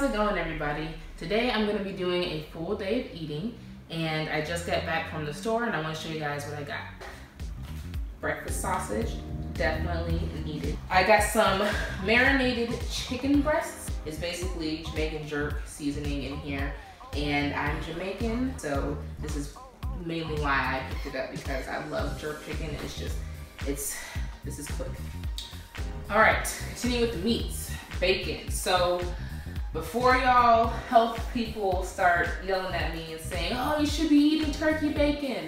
How's it going, everybody? Today I'm going to be doing a full day of eating, and I just got back from the store and I want to show you guys what I got. Breakfast sausage, definitely needed. I got some marinated chicken breasts. It's basically Jamaican jerk seasoning in here, and I'm Jamaican, so this is mainly why I picked it up, because I love jerk chicken. This is quick. All right, continuing with the meats. Bacon. So before y'all health people start yelling at me and saying, oh, you should be eating turkey bacon,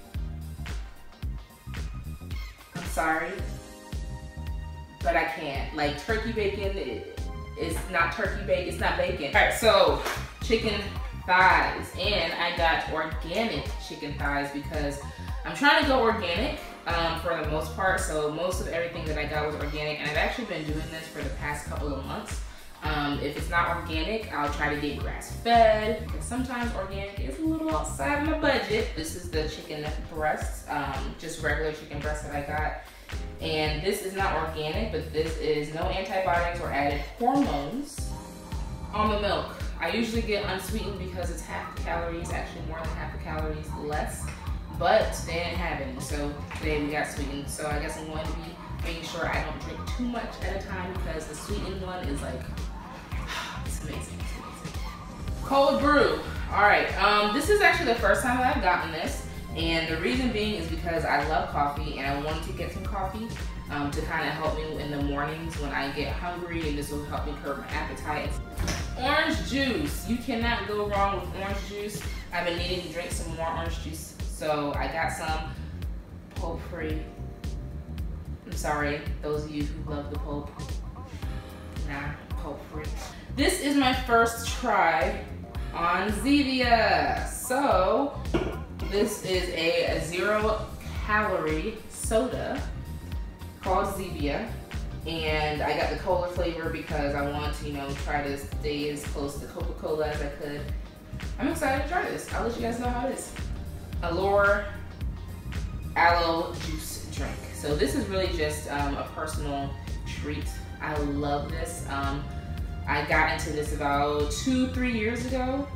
I'm sorry, but I can't. Like, turkey bacon is not turkey bacon, it's not bacon. All right, so chicken thighs, and I got organic chicken thighs because I'm trying to go organic for the most part. So most of everything that I got was organic, and I've actually been doing this for the past couple of months. If it's not organic, I'll try to get grass-fed, because sometimes organic is a little outside of my budget. This is the chicken breasts, just regular chicken breasts that I got. And this is not organic, but this is no antibiotics or added hormones. Almond milk. I usually get unsweetened because it's half the calories, actually more than half the calories less, but they didn't have any, so today we got sweetened. So I guess I'm going to be making sure I don't drink too much at a time, because the sweetened one is like, it's amazing, it's amazing. Cold brew. All right, this is actually the first time that I've gotten this, and the reason being is because I love coffee and I wanted to get some coffee to kind of help me in the mornings when I get hungry, and this will help me curb my appetite. Orange juice. You cannot go wrong with orange juice. I've been needing to drink some more orange juice, so I got some pulp free. I'm sorry, those of you who love the pulp. Nah, pulp free. This is my first try on Zevia. So this is a 0-calorie soda called Zevia, and I got the cola flavor because I want to, try to stay as close to Coca-Cola as I could. I'm excited to try this. I'll let you guys know how it is. Allure aloe juice drink. So this is really just a personal treat. I love this. I got into this about 2-3 years ago.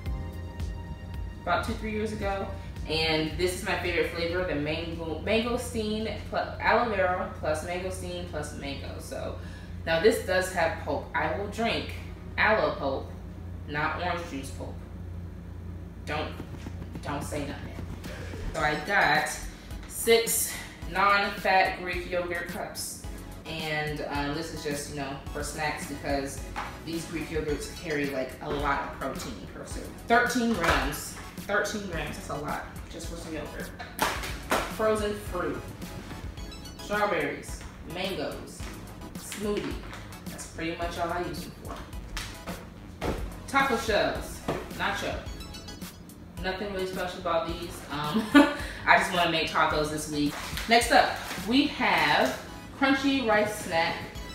And this is my favorite flavor, the mangosteen plus aloe vera plus mangosteen plus mango. So now this does have pulp. I will drink aloe pulp, not orange juice pulp. Don't say nothing. So I got 6 non-fat Greek yogurt cups, and this is just for snacks, because these Greek yogurts carry like a lot of protein per serving. 13 grams. 13 grams, that's a lot, just for some yogurt. Frozen fruit, strawberries, mangoes, smoothie. That's pretty much all I use them for. Taco shells, nacho. Nothing really special about these. I just want to make tacos this week. Next up, we have Crunchy Rice Snack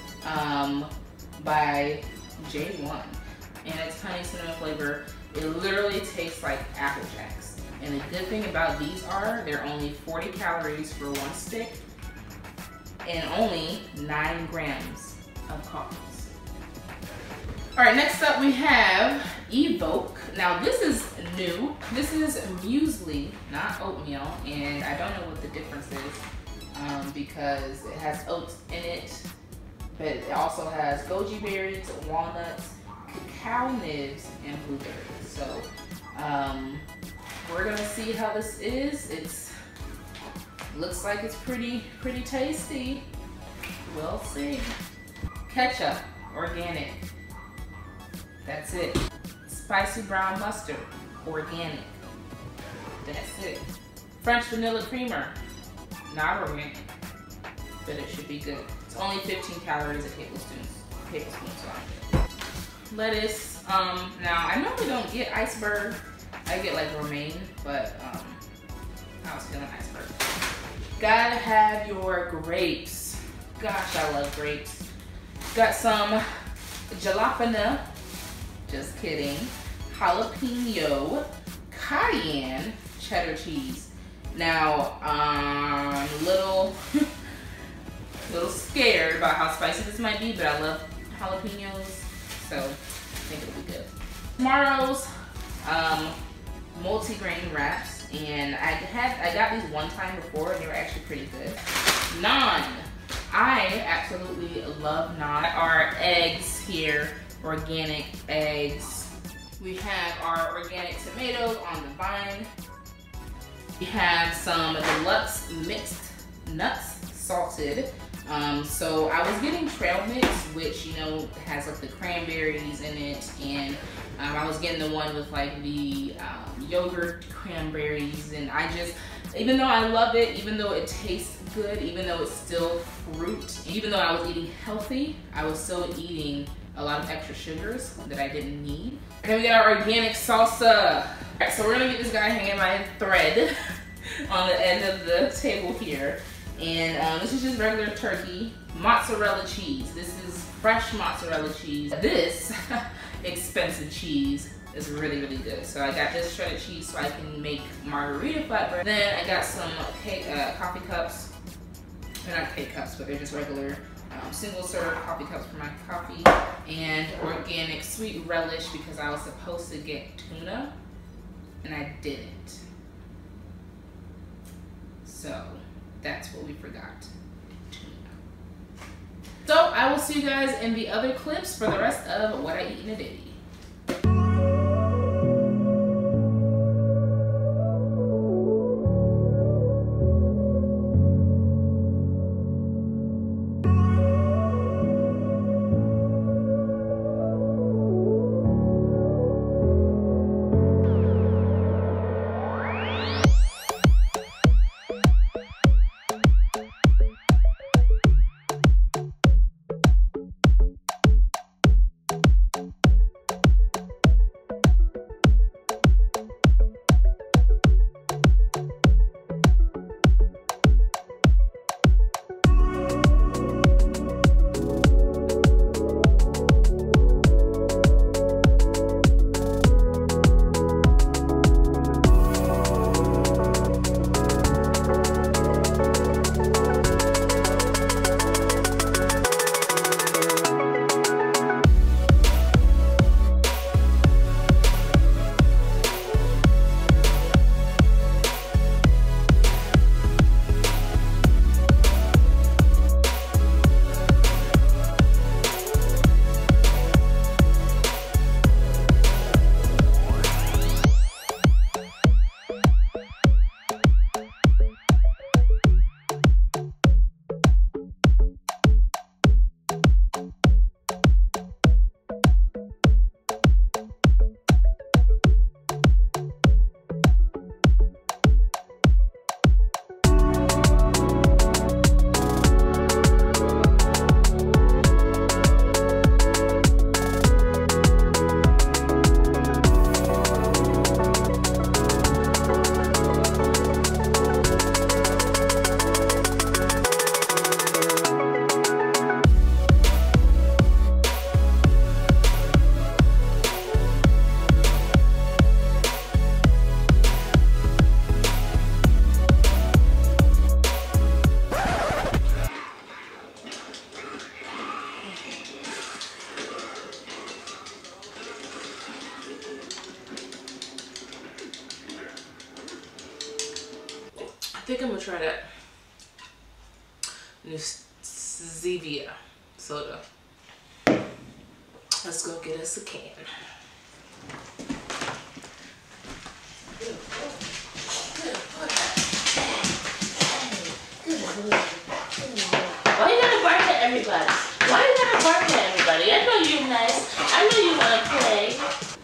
by J1, and it's honey cinnamon flavor. It literally tastes like Apple Jacks. And the good thing about these are they're only 40 calories for one stick and only 9 grams of carbs. All right, next up we have Evoke. Now this is new. This is muesli, not oatmeal, and I don't know what the difference is because it has oats in it, but it also has goji berries, walnuts, cacao nibs, and blueberries. So we're gonna see how this is. Looks like it's pretty tasty. We'll see. Ketchup, organic. That's it. Spicy brown mustard, organic. That's it. French vanilla creamer, not organic, but it should be good. It's only 15 calories a tablespoon. Lettuce. Now I normally don't get iceberg. I get like romaine, but I was feeling iceberg. Gotta have your grapes. Gosh, I love grapes. Got some jalapeno. Just kidding. Jalapeno, cayenne, cheddar cheese. Now, I'm a little scared about how spicy this might be, but I love jalapenos, so I think it'll be good. Tomorrow's multi-grain wraps, and I got these one time before and they were actually pretty good. Naan. I absolutely love naan. Our eggs here, organic eggs. We have our organic tomatoes on the vine. We have some deluxe mixed nuts, salted. So I was getting trail mix, which, you know, has like the cranberries in it, and I was getting the one with like the yogurt cranberries, and I just, even though I love it, even though it tastes good, even though it's still fruit, even though I was eating healthy, I was still eating a lot of extra sugars that I didn't need. And then we got our organic salsa. Alright, so we're gonna get this guy hanging by a thread on the end of the table here. And this is just regular turkey, mozzarella cheese. This is fresh mozzarella cheese. This expensive cheese is really, really good. So I got this shredded cheese so I can make margarita flatbread. Then I got some coffee cups. They're not cake cups, but they're just regular single serve coffee cups for my coffee. And organic sweet relish because I was supposed to get tuna and I didn't. So that's what we forgot. Tuna. So I will see you guys in the other clips for the rest of what I eat in a day. I think I'm gonna try that new Zevia soda. Let's go get us a can. Why you gotta bark at everybody? Why you gotta bark at everybody? I know you're nice. I know you wanna play.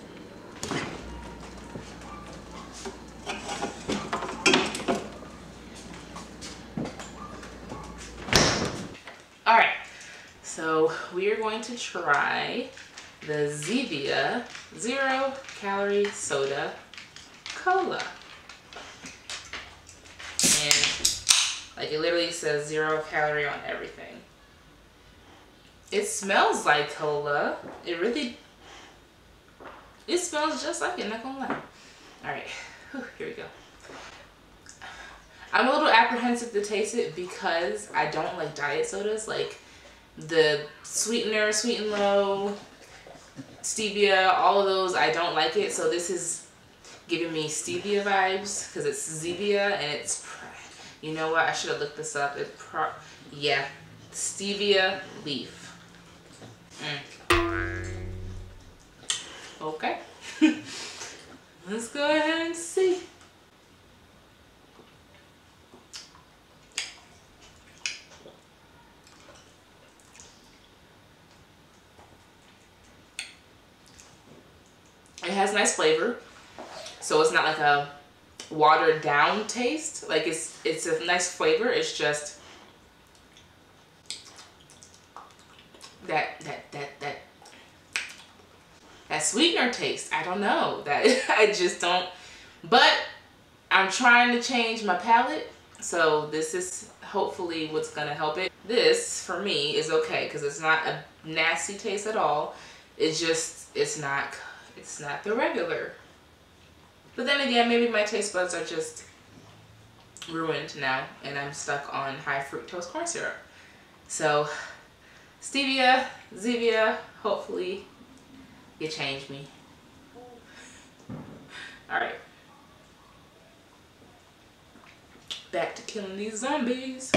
Alright, so we are going to try the Zevia 0 calorie soda cola. And like it literally says 0 calorie on everything. It smells like cola. It smells just like it, not gonna lie. Alright, here we go. I'm a little apprehensive to taste it because I don't like diet sodas. Like the sweetener, Sweet and Low, stevia, all of those, I don't like it. So this is giving me stevia vibes because it's Zevia and it's, you know what? I should have looked this up. Yeah, stevia leaf. Okay. Let's go ahead and see. It has nice flavor, so it's not like a watered down taste. Like it's a nice flavor. It's just that sweetener taste. I don't know, that I just don't. But I'm trying to change my palate, so this is hopefully what's gonna help it. This for me is okay because it's not a nasty taste at all. It's just it's not the regular. But then again, maybe my taste buds are just ruined now and I'm stuck on high fructose corn syrup. So stevia, Zevia, hopefully you change me. All right, back to killing these zombies.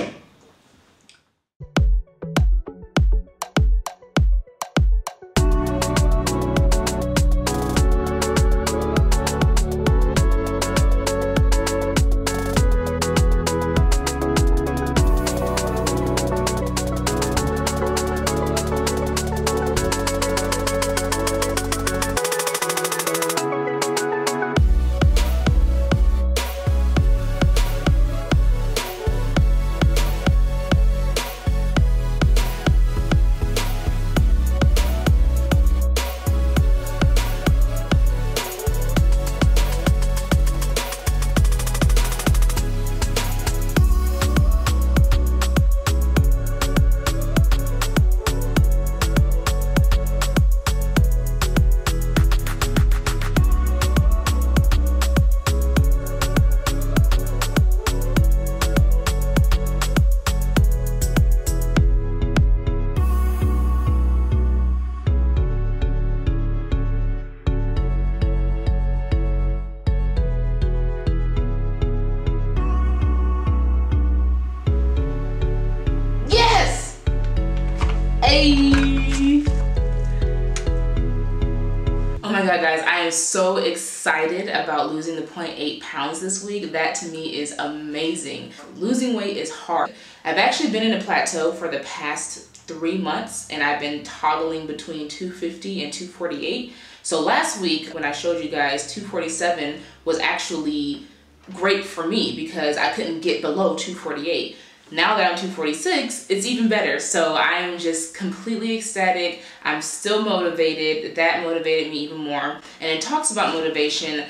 Oh my god, guys, I am so excited about losing the 0.8 pounds this week. That to me is amazing. Losing weight is hard. I've actually been in a plateau for the past 3 months and I've been toggling between 250 and 248. So last week when I showed you guys 247 was actually great for me because I couldn't get below 248. Now that I'm 246, it's even better. So I'm just completely ecstatic. I'm still motivated. That motivated me even more. And it talks about motivation.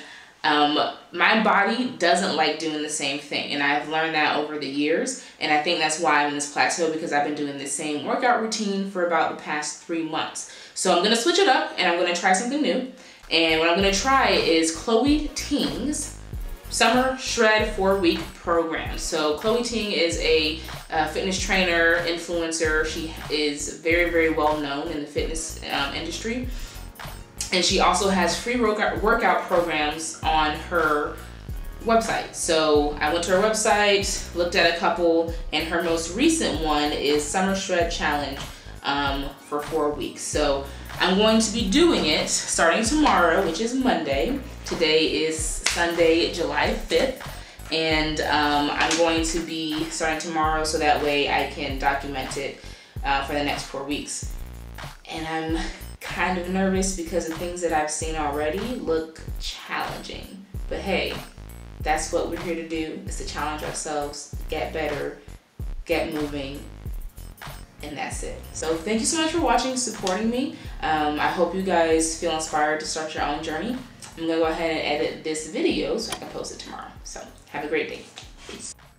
My body doesn't like doing the same thing. And I've learned that over the years. And I think that's why I'm in this plateau, because I've been doing the same workout routine for about the past 3 months. So I'm gonna switch it up and I'm gonna try something new. And what I'm gonna try is Chloe Ting's Summer Shred 4-week program. So Chloe Ting is a fitness trainer, influencer. She is very, very well known in the fitness industry. And she also has free workout programs on her website. So I went to her website, looked at a couple, and her most recent one is Summer Shred Challenge for 4 weeks. So I'm going to be doing it starting tomorrow, which is Monday. Today is Sunday, July 5th. And I'm going to be starting tomorrow so that way I can document it for the next 4 weeks. And I'm kind of nervous because the things that I've seen already look challenging. But hey, that's what we're here to do, is to challenge ourselves, get better, get moving, and that's it. So thank you so much for watching, supporting me. I hope you guys feel inspired to start your own journey. I'm gonna go ahead and edit this video so I can post it tomorrow. So have a great day. Peace.